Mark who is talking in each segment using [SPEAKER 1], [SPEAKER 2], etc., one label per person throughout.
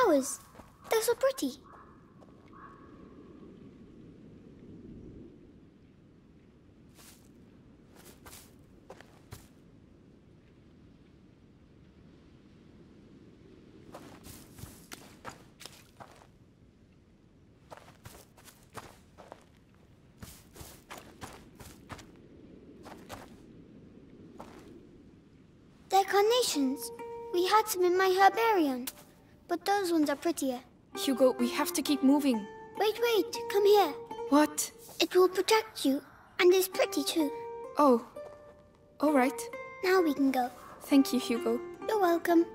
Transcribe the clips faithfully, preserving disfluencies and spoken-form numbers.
[SPEAKER 1] flowers. They're so pretty. They're carnations. We had some in my herbarium, but those ones are prettier.
[SPEAKER 2] Hugo, we have to keep moving.
[SPEAKER 1] Wait, wait, come here.
[SPEAKER 2] What?
[SPEAKER 1] It will protect you, and is pretty too.
[SPEAKER 2] Oh, all right.
[SPEAKER 1] Now we can go.
[SPEAKER 2] Thank you, Hugo.
[SPEAKER 1] You're welcome.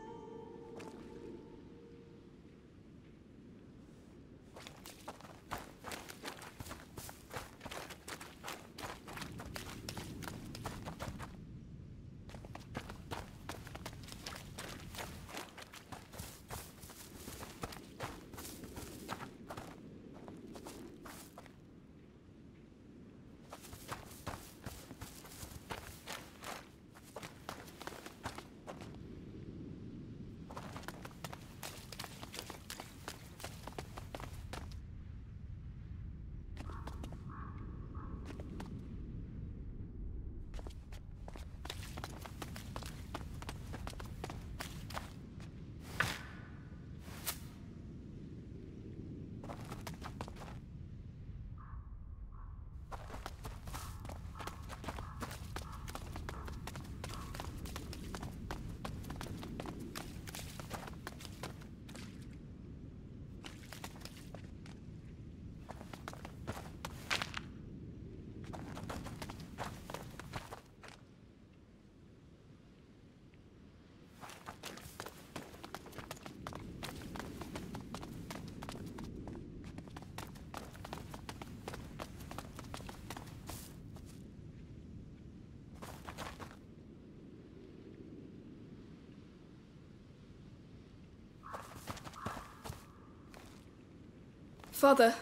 [SPEAKER 2] Father.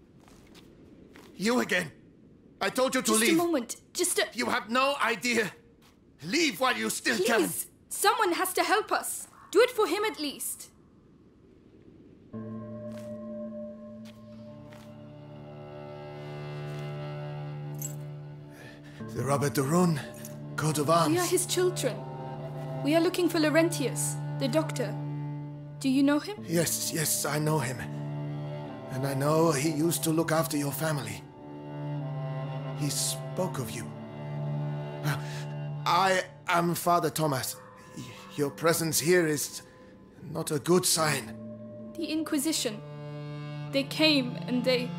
[SPEAKER 3] You again. I told you to
[SPEAKER 2] Just
[SPEAKER 3] leave.
[SPEAKER 2] Just a moment. Just a...
[SPEAKER 3] You have no idea. Leave while you still
[SPEAKER 2] Please.
[SPEAKER 3] can.
[SPEAKER 2] Please. Someone has to help us. Do it for him at least.
[SPEAKER 3] The Robert de Rune, coat of arms.
[SPEAKER 2] We are his children. We are looking for Laurentius, the doctor. Do you know him?
[SPEAKER 3] Yes, yes, I know him. And I know he used to look after your family. He spoke of you. I am Father Thomas. Your presence here is not a good sign.
[SPEAKER 2] The Inquisition. They came and they...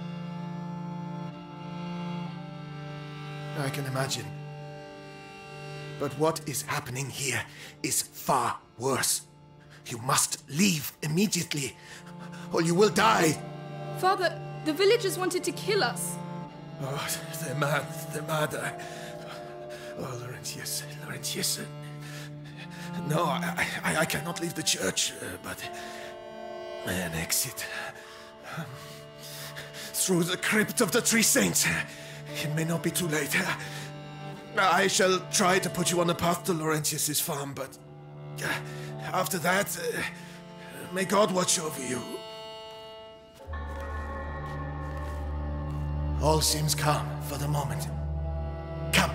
[SPEAKER 3] I can imagine. But what is happening here is far worse. You must leave immediately, or you will die.
[SPEAKER 2] Father, the villagers wanted to kill us.
[SPEAKER 3] Oh, they're mad, they're mad. I... Oh, Laurentius, Laurentius. No, I, I, I cannot leave the church, uh, but an exit um, through the crypt of the Three Saints. It may not be too late. I shall try to put you on the path to Laurentius's farm, but uh, after that, uh, may God watch over you. All seems calm for the moment. Come.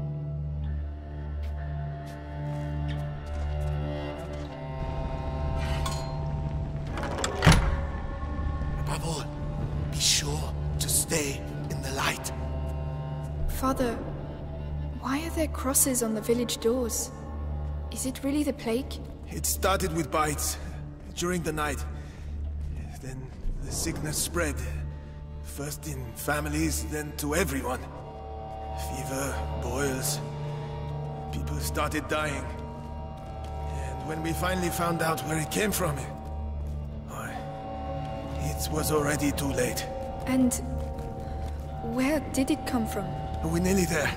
[SPEAKER 3] Above all, be sure to stay in the light.
[SPEAKER 2] Father, why are there crosses on the village doors? Is it really the plague?
[SPEAKER 3] It started with bites during the night. Then the sickness spread. First in families, then to everyone. Fever, boils. People started dying. And when we finally found out where it came from, oh, it was already too late.
[SPEAKER 2] And where did it come from?
[SPEAKER 3] We're nearly there.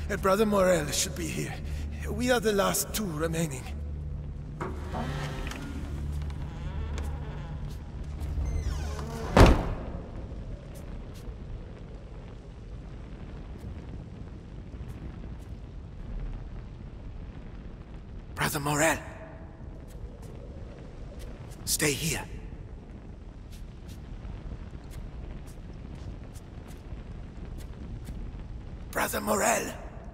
[SPEAKER 3] Uh, Brother Morel should be here. We are the last two remaining. Brother Morel. Stay here. Brother Morel.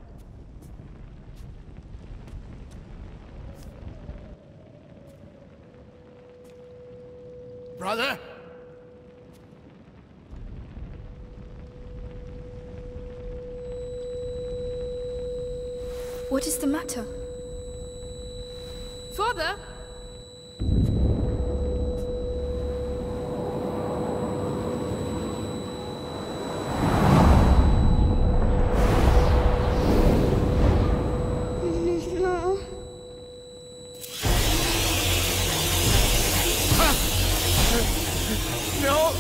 [SPEAKER 3] Brother?
[SPEAKER 2] What is the matter? Father?
[SPEAKER 1] No.
[SPEAKER 3] No!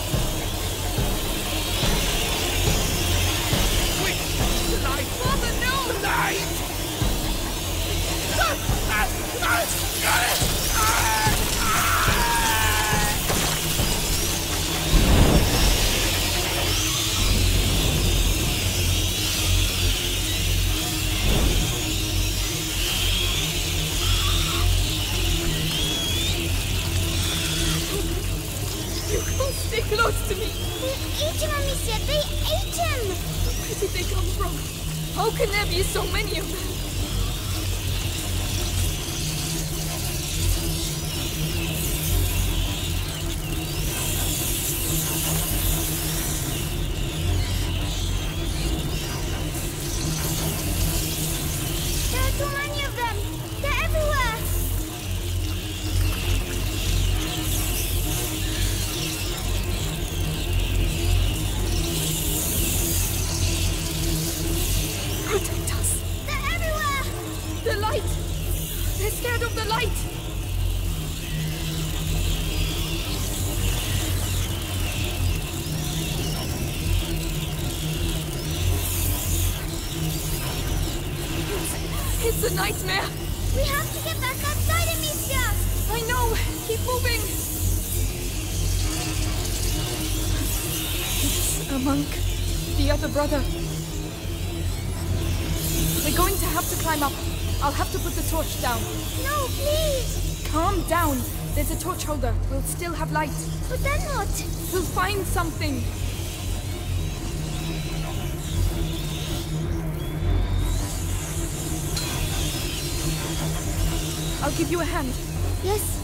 [SPEAKER 3] Quick! The light!
[SPEAKER 2] Father, no!
[SPEAKER 3] The light! Ah! Ah! Ah! Got it! Ah!
[SPEAKER 2] Stay close to me!
[SPEAKER 1] They ate him, Amicia! They ate him!
[SPEAKER 2] Where did they come from? How can there be so many of them?
[SPEAKER 1] There are too many of them! They're everywhere!
[SPEAKER 2] Protect us!
[SPEAKER 1] They're everywhere!
[SPEAKER 2] The light! They're scared of the light! It's, it's a nightmare!
[SPEAKER 1] We have to get back outside, Amicia!
[SPEAKER 2] I know! Keep moving! It's a monk. The other brother. We're going to have to climb up. I'll have to put the torch down.
[SPEAKER 1] No, please!
[SPEAKER 2] Calm down. There's a torch holder. We'll still have light.
[SPEAKER 1] But then what?
[SPEAKER 2] We'll find something. I'll give you a hand.
[SPEAKER 1] Yes.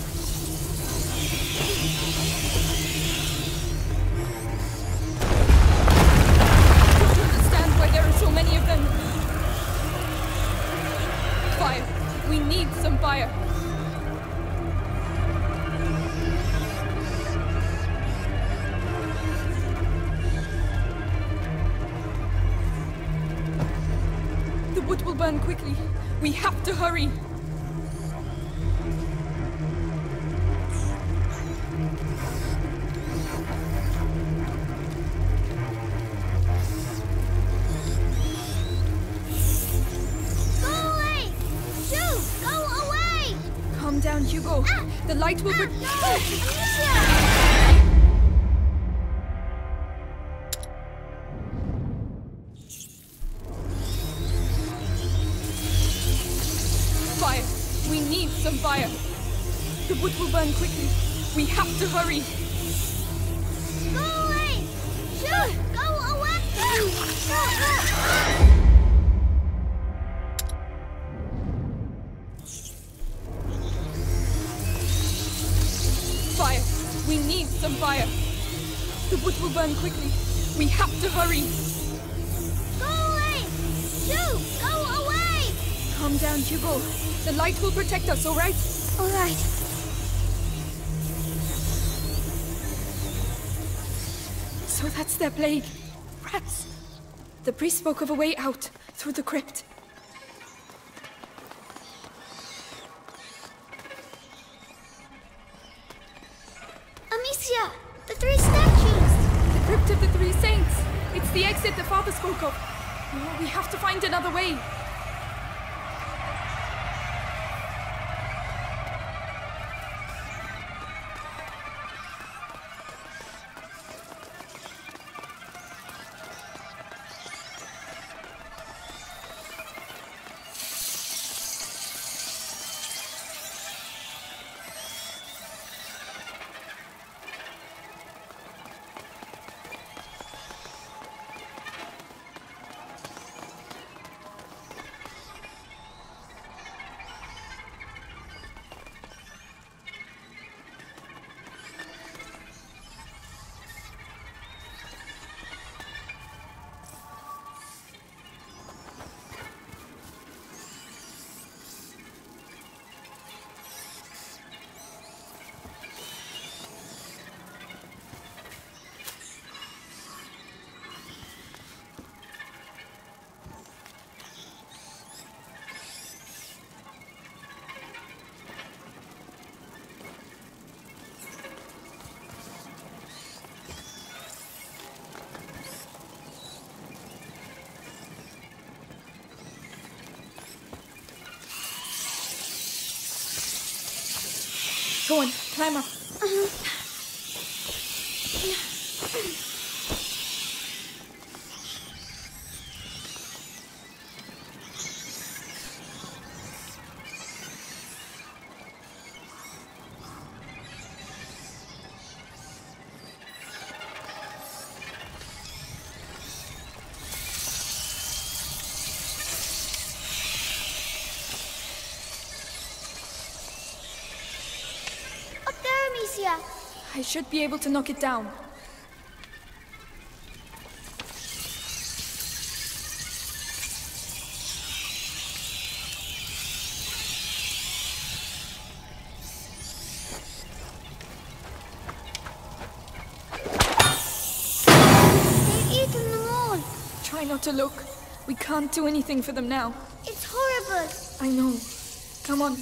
[SPEAKER 2] I don't understand why there are so many of them. Fire. We need some fire. The wood will burn quickly. We have to hurry.
[SPEAKER 1] Go away! Shoo! Go away!
[SPEAKER 2] Calm down, Hugo.
[SPEAKER 1] Ah!
[SPEAKER 2] The light will...
[SPEAKER 1] Ah,
[SPEAKER 2] re-
[SPEAKER 1] no! Amicia!
[SPEAKER 2] Fire! We need some fire! The wood will burn quickly. We have to hurry!
[SPEAKER 1] Go away! Shoo! Go away!
[SPEAKER 2] Fire! We need some fire! The wood will burn quickly. We have to hurry!
[SPEAKER 1] Go away! Shoo! Go away!
[SPEAKER 2] Calm down, Hugo. The light will protect us, all right?
[SPEAKER 1] All right.
[SPEAKER 2] So that's their plague. Rats. The priest spoke of a way out, through the crypt.
[SPEAKER 1] Amicia! The three statues!
[SPEAKER 2] The crypt of the Three Saints. It's the exit the father spoke of. Oh, we have to find another way. Go on, climb up.
[SPEAKER 1] Amicia.
[SPEAKER 2] I should be able to knock it down.
[SPEAKER 1] They've eaten them all.
[SPEAKER 2] Try not to look. We can't do anything for them now.
[SPEAKER 1] It's horrible.
[SPEAKER 2] I know. Come on.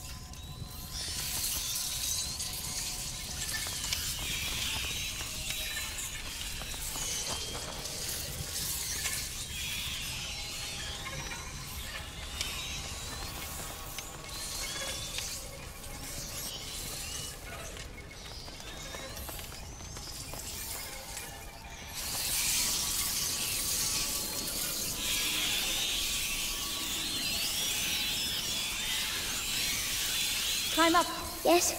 [SPEAKER 2] Climb up.
[SPEAKER 1] Yes.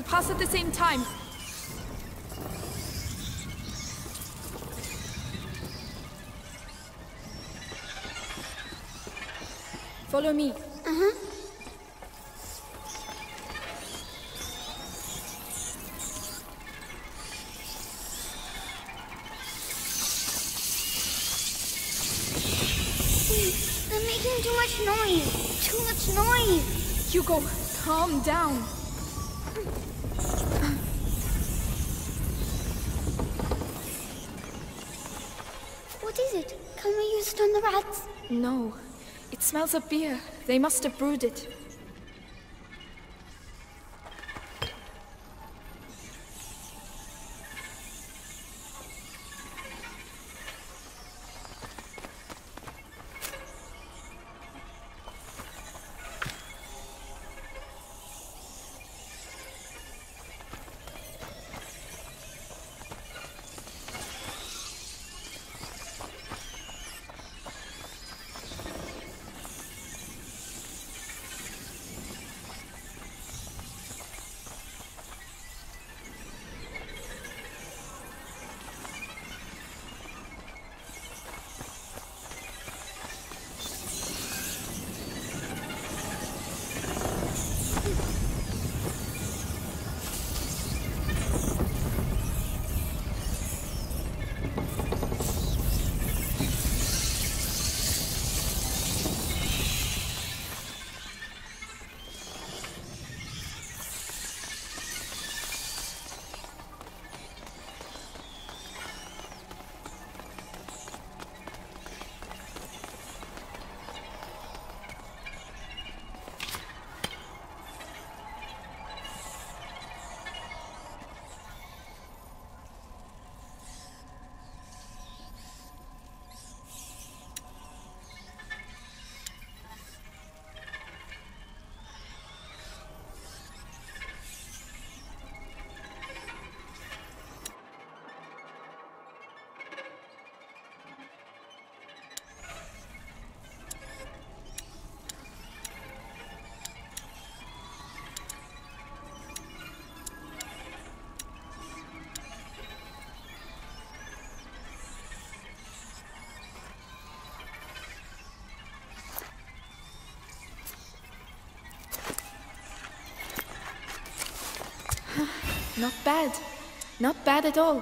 [SPEAKER 2] pass at the same time. Follow me.
[SPEAKER 1] Uh-huh. They're making too much noise. Too much noise.
[SPEAKER 2] Hugo, calm down.
[SPEAKER 1] What is it? Can we use it on the rats?
[SPEAKER 2] No. It smells of beer. They must have brewed it. Not bad. Not bad at all.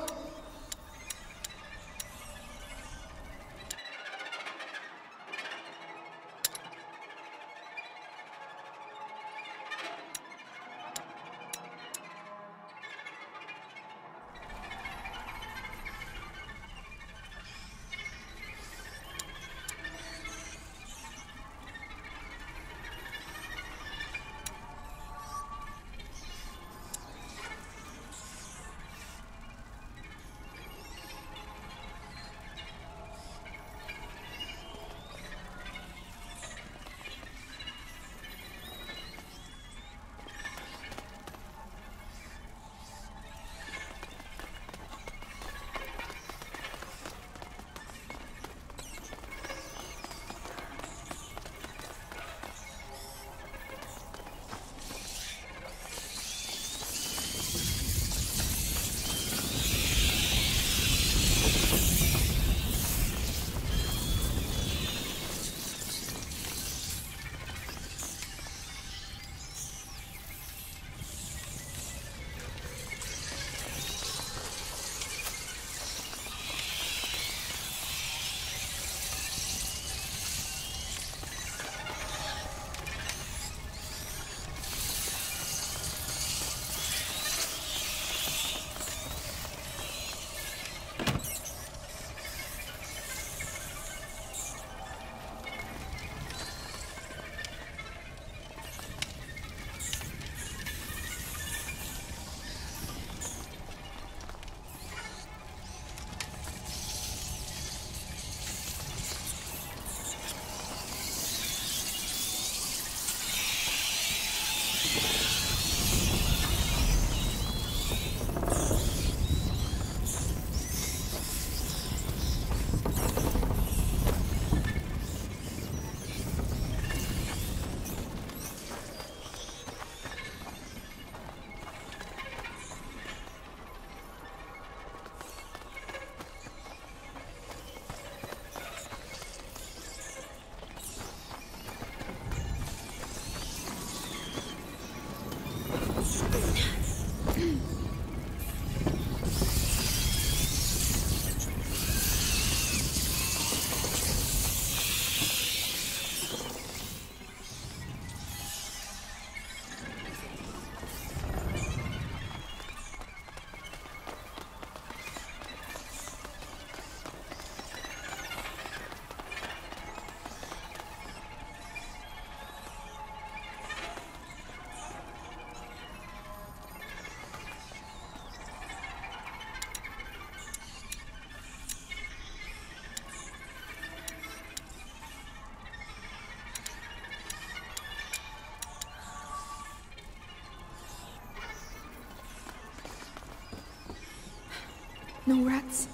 [SPEAKER 2] No rats.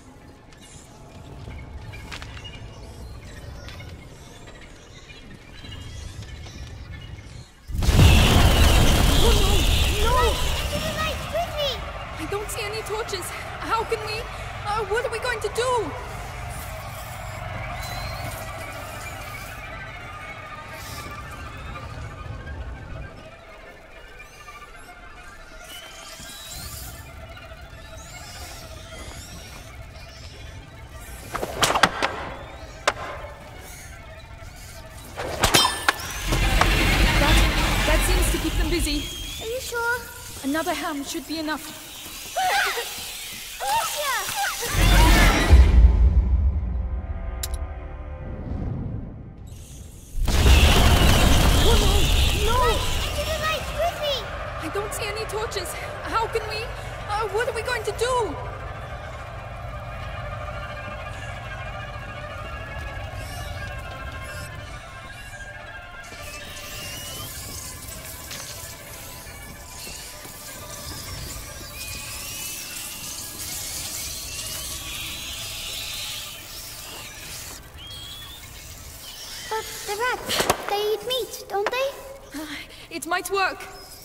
[SPEAKER 2] Oh no! No!
[SPEAKER 1] Into the light, quickly!
[SPEAKER 2] I don't see any torches. How can we... Uh, what are we going to do?
[SPEAKER 1] Busy. Are you sure?
[SPEAKER 2] Another ham should be enough.
[SPEAKER 1] Alicia!
[SPEAKER 2] Oh no! No!
[SPEAKER 1] Into the light, quickly!
[SPEAKER 2] I don't see any torches. How can we... Uh, what are we going to do?
[SPEAKER 1] But the rats, they eat meat, don't they?
[SPEAKER 2] Uh, it might work.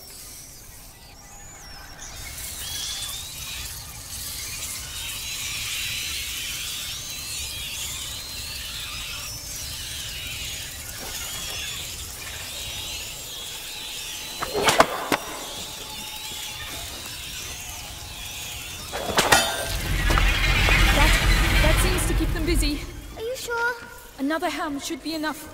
[SPEAKER 2] That, that seems to keep them busy.
[SPEAKER 1] Are you sure?
[SPEAKER 2] Another ham should be enough.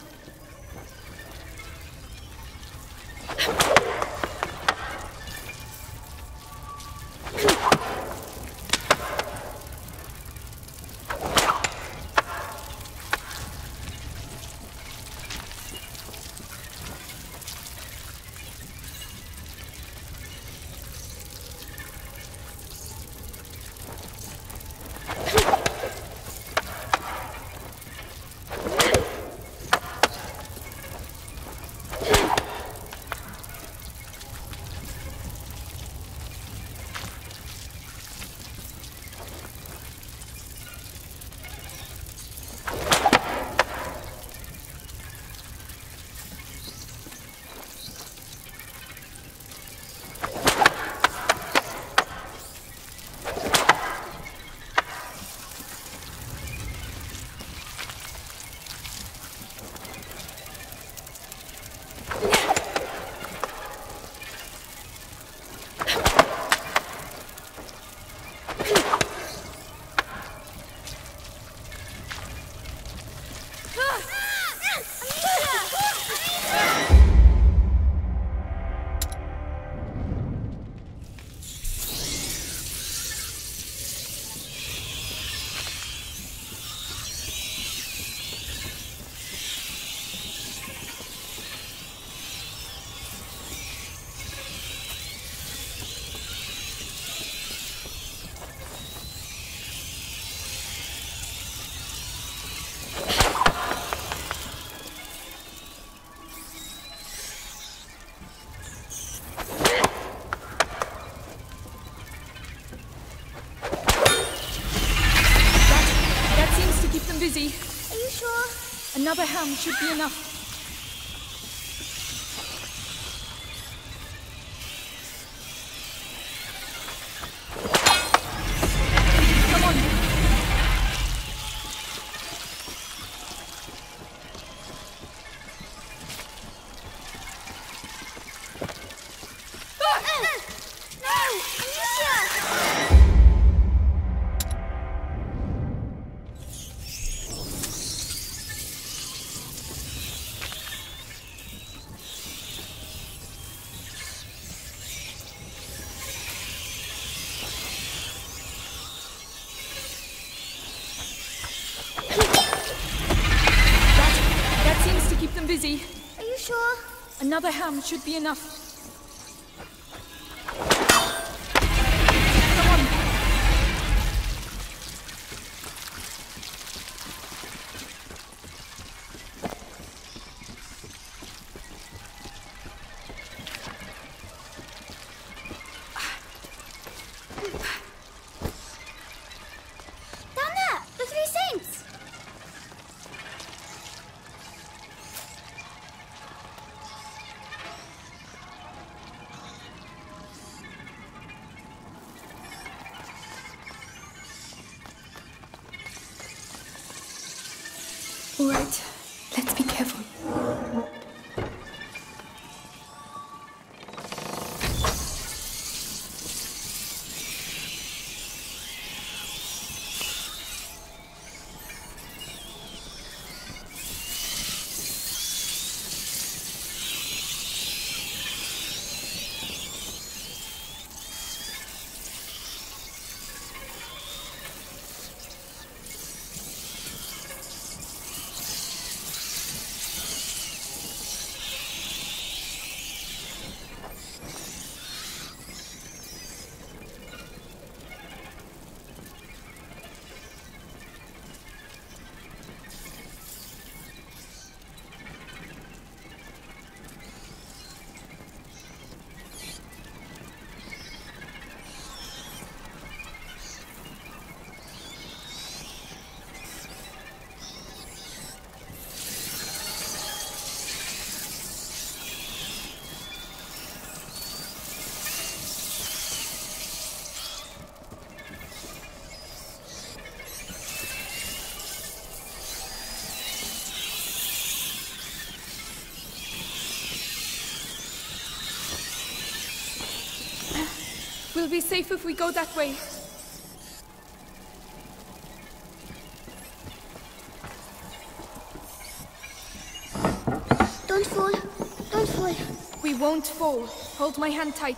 [SPEAKER 2] Busy.
[SPEAKER 1] Are you sure?
[SPEAKER 2] Another ham should be enough. Come on.
[SPEAKER 1] Ah! No! Alicia!
[SPEAKER 2] Keep them busy.
[SPEAKER 1] Are you sure?
[SPEAKER 2] Another ham should be enough. Come on. be safe if we go that way.
[SPEAKER 1] Don't fall. Don't fall.
[SPEAKER 2] We won't fall. Hold my hand tight.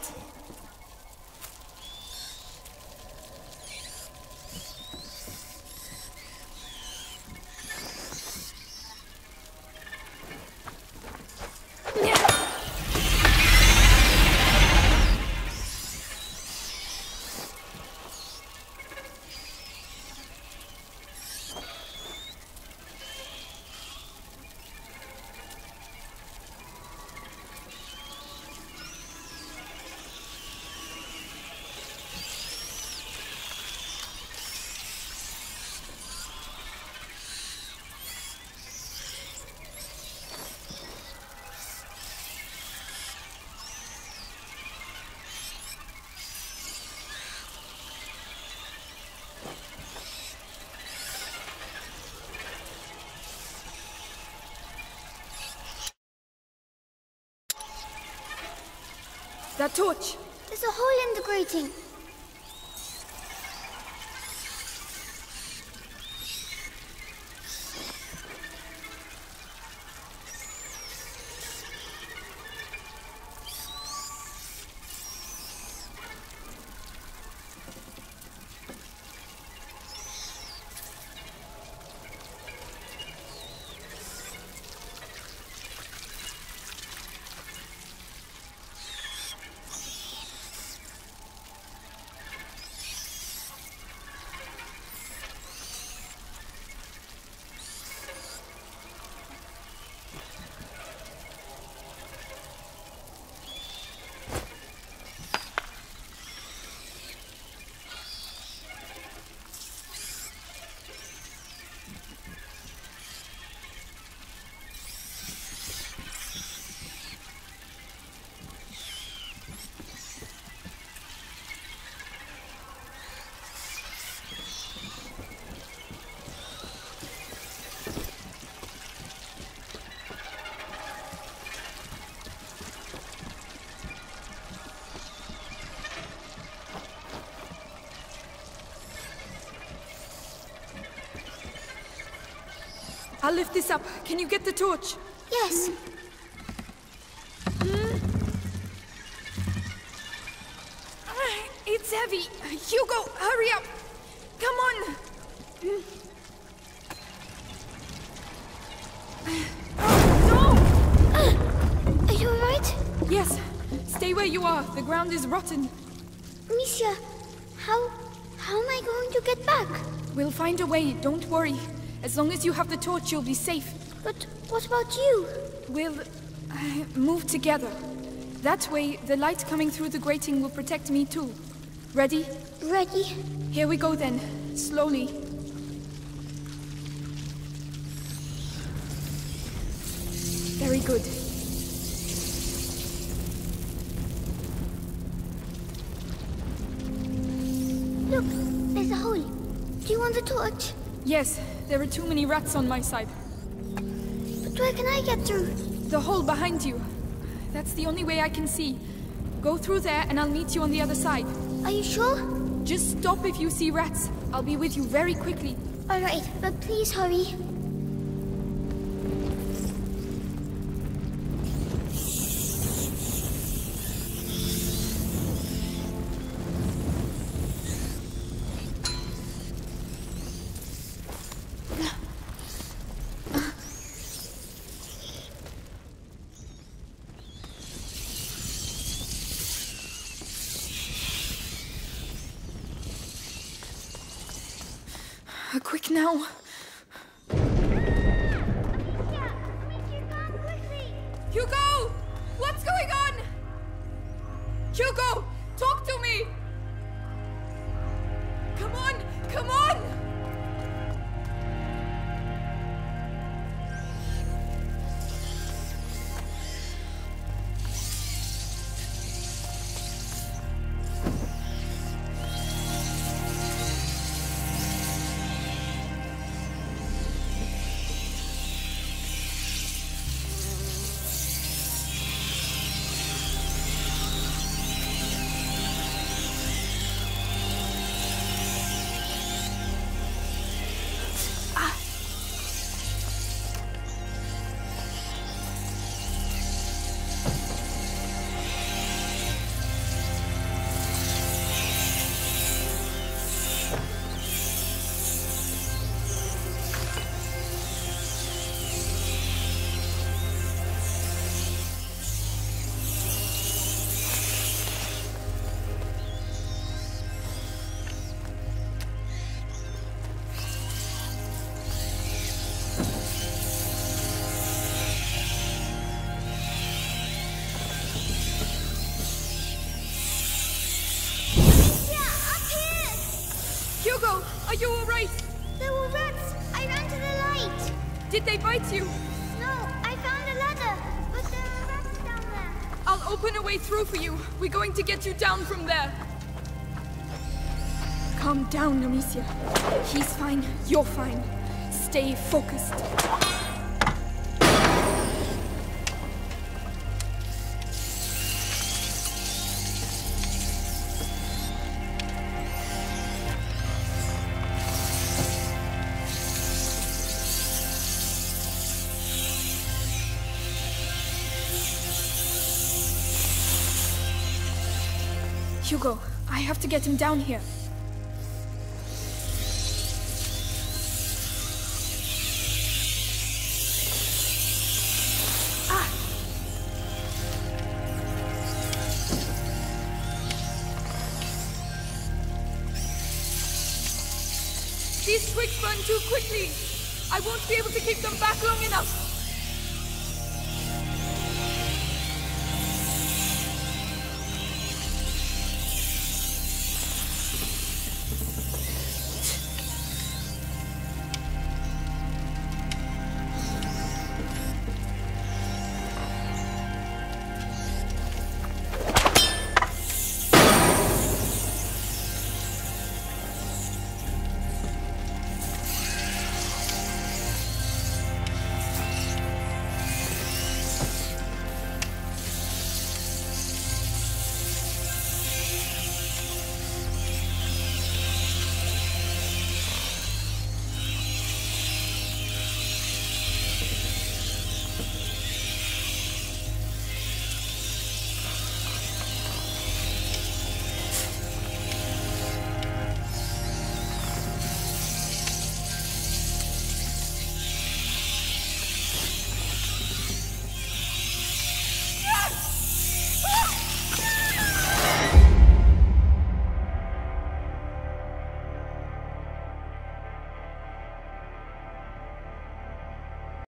[SPEAKER 2] That torch!
[SPEAKER 1] There's a hole in the grating.
[SPEAKER 2] I'll lift this up. Can you get the torch?
[SPEAKER 1] Yes.
[SPEAKER 2] Mm. Uh, it's heavy. Hugo, hurry up. Come on. Mm. Oh, no!
[SPEAKER 1] Uh, are you alright?
[SPEAKER 2] Yes. Stay where you are. The ground is rotten.
[SPEAKER 1] Amicia, how... how am I going to get back?
[SPEAKER 2] We'll find a way. Don't worry. As long as you have the torch, you'll be safe.
[SPEAKER 1] But what about you?
[SPEAKER 2] We'll uh, move together. That way, the light coming through the grating will protect me too. Ready?
[SPEAKER 1] Ready.
[SPEAKER 2] Here we go then. Slowly. Very good.
[SPEAKER 1] Look, there's a hole. Do you want the torch?
[SPEAKER 2] Yes, there are too many rats on my side.
[SPEAKER 1] But where can I get through?
[SPEAKER 2] The hole behind you. That's the only way I can see. Go through there and I'll meet you on the other side.
[SPEAKER 1] Are you sure?
[SPEAKER 2] Just stop if you see rats. I'll be with you very quickly.
[SPEAKER 1] All right, but please hurry.
[SPEAKER 2] Quick now. Hugo! What's going on? Hugo! Talk to me! Come on! Come on! you alright?
[SPEAKER 1] There were rats! I ran to the light!
[SPEAKER 2] Did they bite you?
[SPEAKER 1] No, I found a ladder, but there are rats down there.
[SPEAKER 2] I'll open a way through for you. We're going to get you down from there. Calm down, Amicia. He's fine. You're fine. Stay focused. Hugo, I have to get him down here. Ah! These twigs burn too quickly. I won't be able to keep them back long enough.